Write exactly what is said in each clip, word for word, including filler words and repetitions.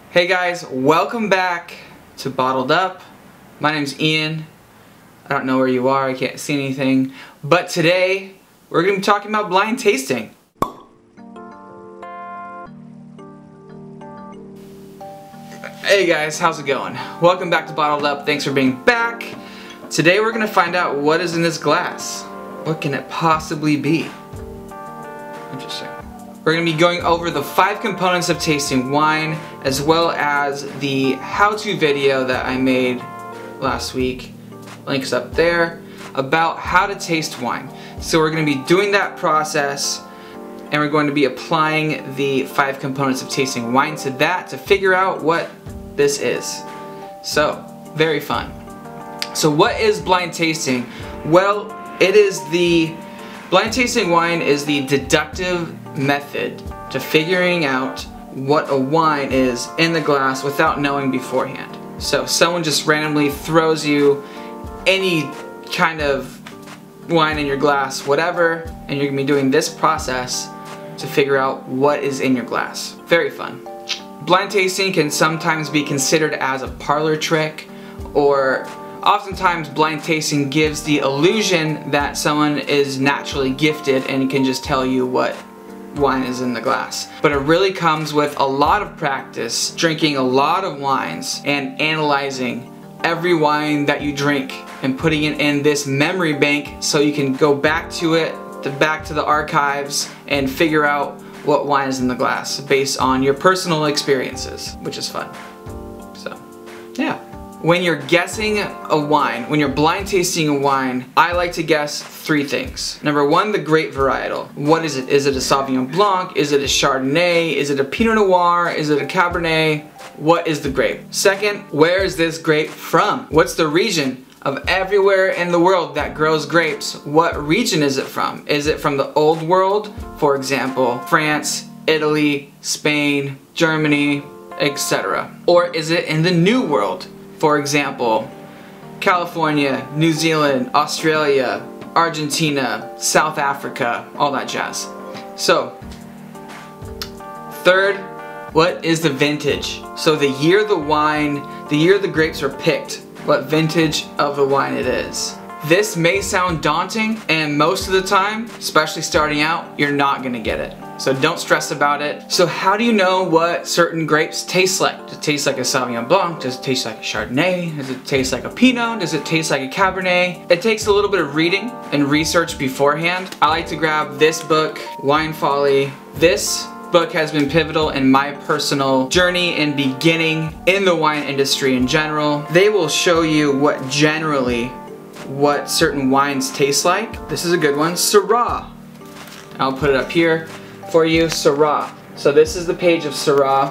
Hey guys, welcome back to Bottled Up. My name's Ian. I don't know where you are, I can't see anything. But today, we're going to be talking about blind tasting. Hey guys, how's it going? Welcome back to Bottled Up. Thanks for being back. Today we're going to find out what is in this glass. What can it possibly be? Interesting. We're going to be going over the five components of tasting wine, as well as the how-to video that I made last week, links up there, about how to taste wine. So we're going to be doing that process, and we're going to be applying the five components of tasting wine to that to figure out what this is. So, very fun. So what is blind tasting? Well, it is the blind tasting wine is the deductive method to figuring out what a wine is in the glass without knowing beforehand. So someone just randomly throws you any kind of wine in your glass, whatever, and you're gonna be doing this process to figure out what is in your glass. Very fun. Blind tasting can sometimes be considered as a parlor trick, or oftentimes blind tasting gives the illusion that someone is naturally gifted and can just tell you what wine is in the glass. But it really comes with a lot of practice, drinking a lot of wines and analyzing every wine that you drink and putting it in this memory bank so you can go back to it, to back to the archives, and figure out what wine is in the glass based on your personal experiences, which is fun. So, yeah. When you're guessing a wine, when you're blind tasting a wine, I like to guess three things. Number one, the grape varietal. What is it? Is it a Sauvignon Blanc? Is it a Chardonnay? Is it a Pinot Noir? Is it a Cabernet? What is the grape? Second, where is this grape from? What's the region? Of everywhere in the world that grows grapes, what region is it from? Is it from the old world? For example, France, Italy, Spain, Germany, et cetera. Or is it in the new world? For example, California, New Zealand, Australia, Argentina, South Africa, all that jazz. So, third, what is the vintage? So the year the wine, the year the grapes are picked, what vintage of the wine it is. This may sound daunting, and most of the time, especially starting out, you're not gonna get it. So don't stress about it. So how do you know what certain grapes taste like? Does it taste like a Sauvignon Blanc? Does it taste like a Chardonnay? Does it taste like a Pinot? Does it taste like a Cabernet? It takes a little bit of reading and research beforehand. I like to grab this book, Wine Folly. This book has been pivotal in my personal journey and beginning in the wine industry in general. They will show you what generally what certain wines taste like. This is a good one, Syrah. I'll put it up here for you, Syrah. So this is the page of Syrah.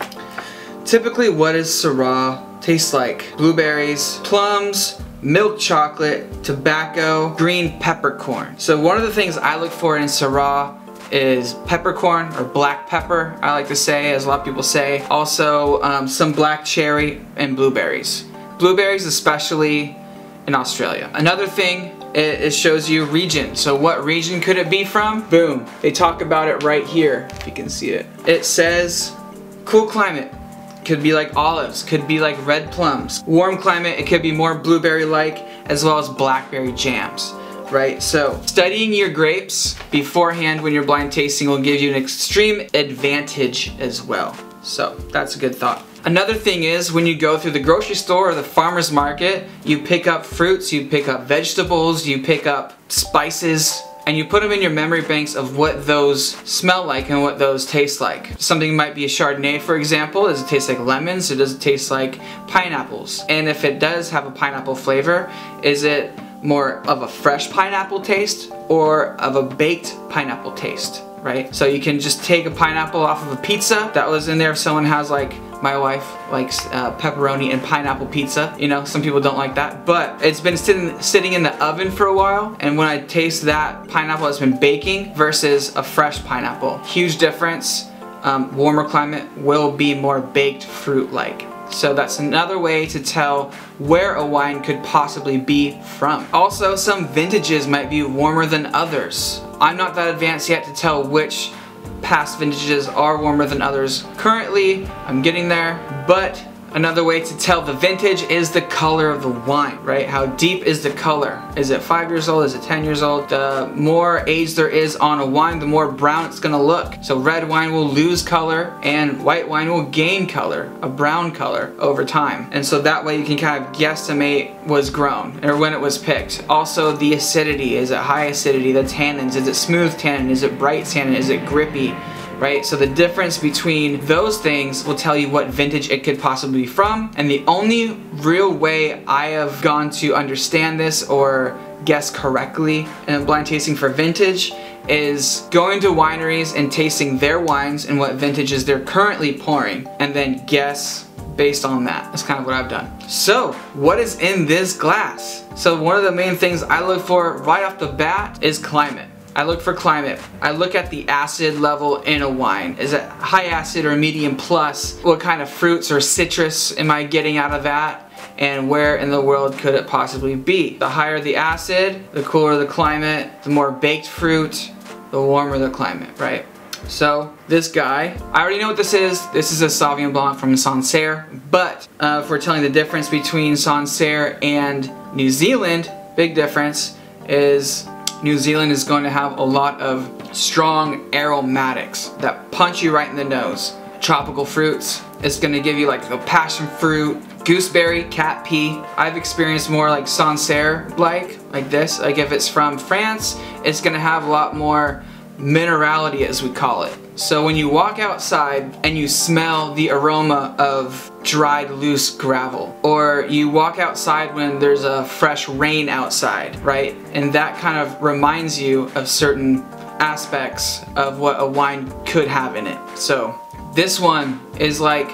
Typically, what does Syrah taste like? Blueberries, plums, milk chocolate, tobacco, green peppercorn. So one of the things I look for in Syrah is peppercorn, or black pepper, I like to say, as a lot of people say. Also, um, some black cherry and blueberries. Blueberries especially in Australia. Another thing, it, it shows you region. So what region could it be from? Boom, they talk about it right here, if you can see it. It says, cool climate, could be like olives, could be like red plums. Warm climate, it could be more blueberry-like, as well as blackberry jams. Right, so studying your grapes beforehand when you're blind tasting will give you an extreme advantage as well. So that's a good thought. Another thing is, when you go through the grocery store or the farmer's market, you pick up fruits, you pick up vegetables, you pick up spices, and you put them in your memory banks of what those smell like and what those taste like. Something might be a Chardonnay, for example. Does it taste like lemons, or does it taste like pineapples? And if it does have a pineapple flavor, is it more of a fresh pineapple taste or of a baked pineapple taste, right? So you can just take a pineapple off of a pizza that was in there. If someone has, like my wife likes uh, pepperoni and pineapple pizza, you know, some people don't like that, but it's been sitting, sitting in the oven for a while, and when I taste that pineapple that's been baking versus a fresh pineapple, huge difference. Um, warmer climate will be more baked fruit-like. So that's another way to tell where a wine could possibly be from. Also, some vintages might be warmer than others. I'm not that advanced yet to tell which past vintages are warmer than others. Currently, I'm getting there, but another way to tell the vintage is the color of the wine, right? How deep is the color? Is it five years old? Is it ten years old? The more age there is on a wine, the more brown it's gonna look. So red wine will lose color and white wine will gain color, a brown color over time. And so that way you can kind of guesstimate was grown or when it was picked. Also the acidity, is it high acidity? The tannins, is it smooth tannin? Is it bright tannin? Is it grippy? Right? So the difference between those things will tell you what vintage it could possibly be from. And the only real way I have gone to understand this or guess correctly in a blind tasting for vintage is going to wineries and tasting their wines and what vintages they're currently pouring, and then guess based on that. That's kind of what I've done. So what is in this glass? So one of the main things I look for right off the bat is climate. I look for climate. I look at the acid level in a wine. Is it high acid or medium plus? What kind of fruits or citrus am I getting out of that? And where in the world could it possibly be? The higher the acid, the cooler the climate, the more baked fruit, the warmer the climate, right? So this guy, I already know what this is. This is a Sauvignon Blanc from Sancerre, but uh, if we're telling the difference between Sancerre and New Zealand, big difference is New Zealand is going to have a lot of strong aromatics that punch you right in the nose. Tropical fruits, it's going to give you like a passion fruit, gooseberry, cat pee. I've experienced more like Sancerre like, like this. Like if it's from France, it's going to have a lot more minerality as we call it. So when you walk outside and you smell the aroma of dried loose gravel, or you walk outside when there's a fresh rain outside, right? And that kind of reminds you of certain aspects of what a wine could have in it. So this one is like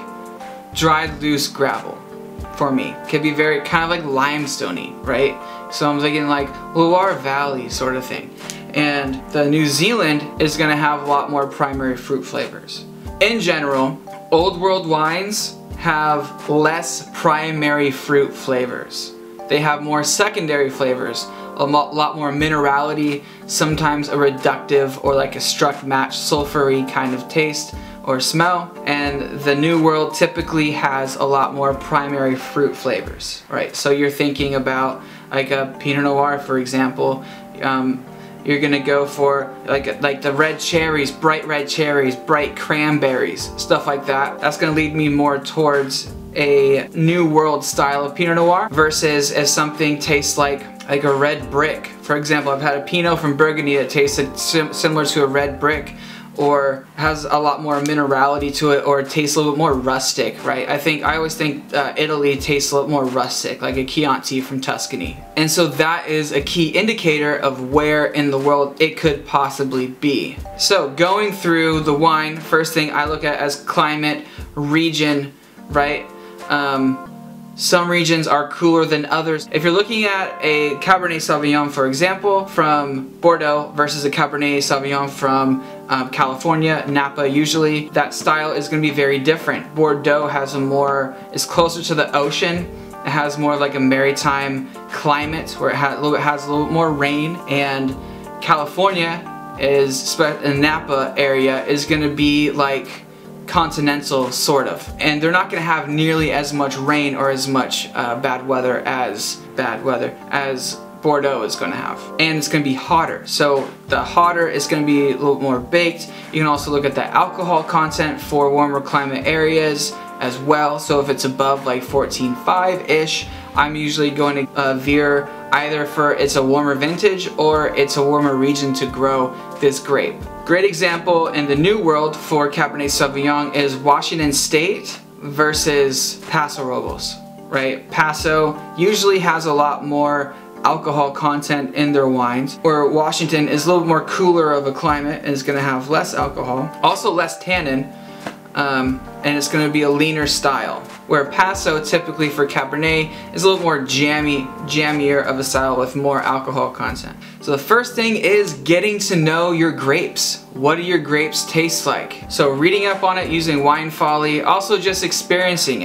dried loose gravel for me. Could be very kind of like limestoney, right? So I'm thinking like Loire Valley sort of thing. And the New Zealand is going to have a lot more primary fruit flavors. In general, old world wines have less primary fruit flavors. They have more secondary flavors, a lot more minerality, sometimes a reductive or like a struck match sulfury kind of taste or smell. And the New World typically has a lot more primary fruit flavors, right? So you're thinking about like a Pinot Noir, for example. Um, You're gonna go for like like the red cherries, bright red cherries, bright cranberries, stuff like that. That's gonna lead me more towards a New World style of Pinot Noir versus if something tastes like like a red brick. For example, I've had a Pinot from Burgundy that tasted sim similar to a red brick, or has a lot more minerality to it, or it tastes a little bit more rustic, right? I think I always think uh, Italy tastes a little more rustic, like a Chianti from Tuscany. And so that is a key indicator of where in the world it could possibly be. So going through the wine, first thing I look at as climate, region, right? Um, Some regions are cooler than others. If you're looking at a Cabernet Sauvignon, for example, from Bordeaux versus a Cabernet Sauvignon from um, California, Napa usually, that style is going to be very different. Bordeaux has a more, is closer to the ocean. It has more like a maritime climate where it has a little, it has a little more rain, and California is, in Napa area, is going to be like continental sort of, and they're not going to have nearly as much rain or as much uh, bad weather as bad weather as Bordeaux is going to have, and it's going to be hotter. So the hotter is going to be a little more baked. You can also look at the alcohol content for warmer climate areas as well. So if it's above like fourteen point five ish, I'm usually going to uh, veer either for it's a warmer vintage or it's a warmer region to grow this grape. Great example in the New World for Cabernet Sauvignon is Washington State versus Paso Robles, right? Paso usually has a lot more alcohol content in their wines, where Washington is a little more cooler of a climate and is going to have less alcohol, also less tannin, um, and it's going to be a leaner style. Where Paso, typically for Cabernet, is a little more jammy, jammier of a style with more alcohol content. So the first thing is getting to know your grapes. What do your grapes taste like? So reading up on it using Wine Folly, also just experiencing it.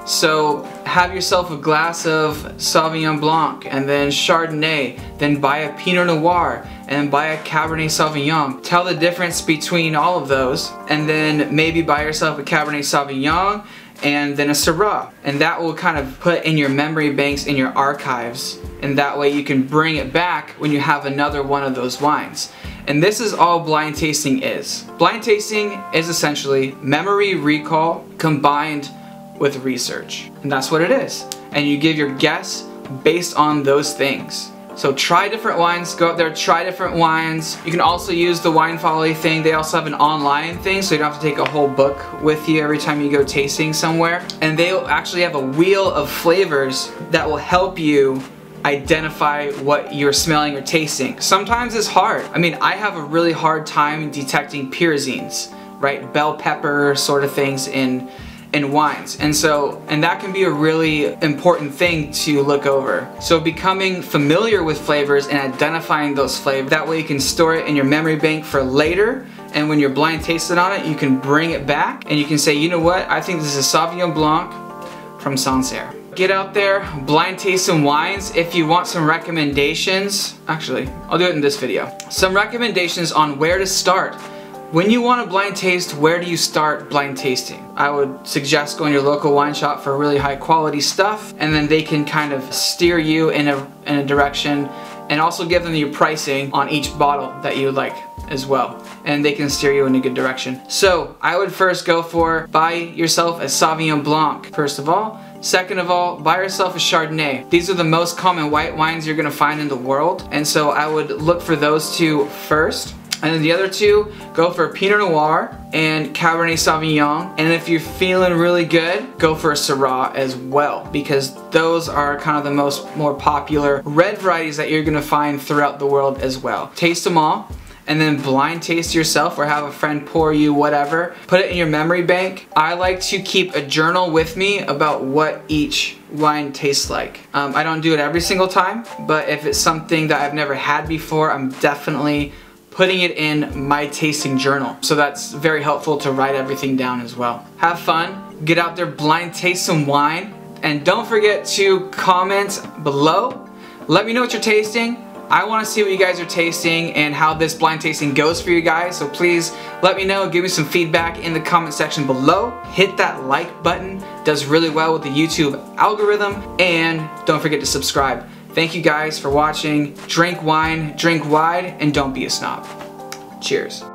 So have yourself a glass of Sauvignon Blanc, and then Chardonnay, then buy a Pinot Noir, and buy a Cabernet Sauvignon. Tell the difference between all of those, and then maybe buy yourself a Cabernet Sauvignon and then a Syrah. And that will kind of put in your memory banks, in your archives, and that way you can bring it back when you have another one of those wines. And this is all blind tasting is. Blind tasting is essentially memory recall combined with research. And that's what it is. And you give your guess based on those things. So try different wines, go out there, try different wines. You can also use the Wine Folly thing. They also have an online thing, so you don't have to take a whole book with you every time you go tasting somewhere. And they will actually have a wheel of flavors that will help you identify what you're smelling or tasting. Sometimes it's hard. I mean, I have a really hard time detecting pyrazines, right? Bell pepper sort of things in in wines. And so, and that can be a really important thing to look over. So becoming familiar with flavors and identifying those flavors, that way you can store it in your memory bank for later, and when you're blind tasted on it, you can bring it back and you can say, you know what, I think this is Sauvignon Blanc from Sancerre. Get out there, blind taste some wines. If you want some recommendations, actually, I'll do it in this video. Some recommendations on where to start. When you want a blind taste, where do you start blind tasting? I would suggest going to your local wine shop for really high quality stuff, and then they can kind of steer you in a, in a direction, and also give them your pricing on each bottle that you would like as well. And they can steer you in a good direction. So I would first go for, buy yourself a Sauvignon Blanc, first of all. Second of all, buy yourself a Chardonnay. These are the most common white wines you're gonna find in the world, and so I would look for those two first. And then the other two, go for Pinot Noir and Cabernet Sauvignon. And if you're feeling really good, go for a Syrah as well, because those are kind of the most more popular red varieties that you're gonna find throughout the world as well. Taste them all, and then blind taste yourself or have a friend pour you whatever. Put it in your memory bank. I like to keep a journal with me about what each wine tastes like. Um, I don't do it every single time, but if it's something that I've never had before, I'm definitely putting it in my tasting journal. So that's very helpful to write everything down as well. Have fun, get out there, blind taste some wine, and don't forget to comment below. Let me know what you're tasting. I want to see what you guys are tasting and how this blind tasting goes for you guys, so please let me know, give me some feedback in the comment section below. Hit that like button, it does really well with the YouTube algorithm, and don't forget to subscribe. Thank you guys for watching. Drink wine, drink wide, and don't be a snob. Cheers.